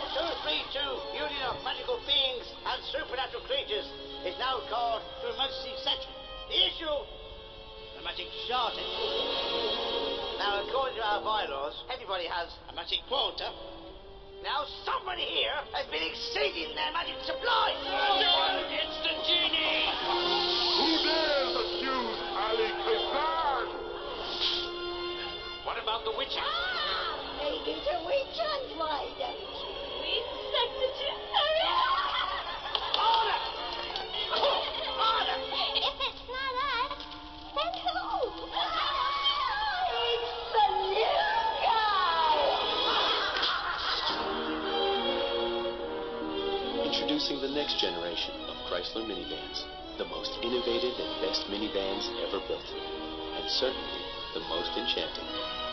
232, Union of Magical Beings and Supernatural Creatures, is now called to emergency section. The issue, the magic shortage. Now, according to our bylaws, everybody has a magic quota. Now, somebody here has been exceeding their magic supply. It's the genie! Who dares accuse Ali Kazan? What about the witches? Maybe the witch hunt, why don't you? We secretary. Order! Order! If it's not us, then who? It's the new guy! Introducing the next generation of Chrysler minivans. The most innovative and best minivans ever built. And certainly the most enchanting.